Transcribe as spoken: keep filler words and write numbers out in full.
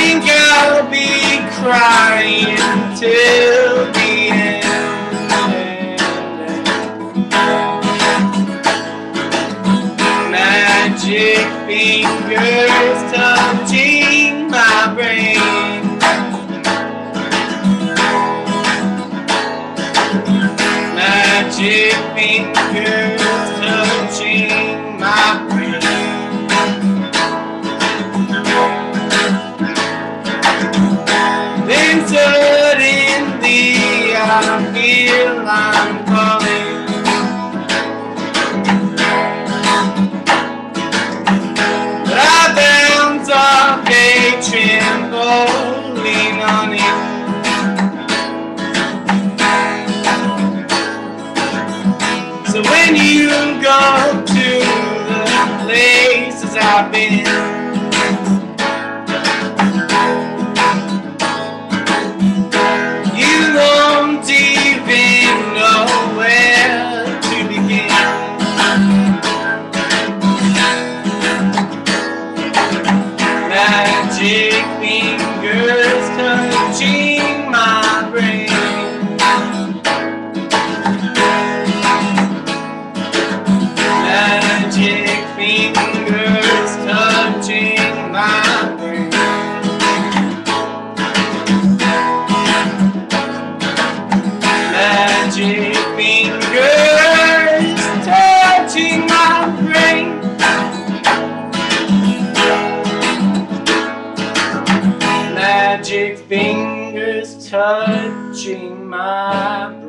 think I'll be crying till the end. Magic fingers touching my brain. Magic fingers touching my brain. Then suddenly I feel I'm falling. But I bounce off a trampoline on it. So when you go to the places I've been, you won't even know where to begin. Magic fingers touching my brain. Magic fingers touching my brain. Magic fingers touching my brain. Magic fingers touching my brain.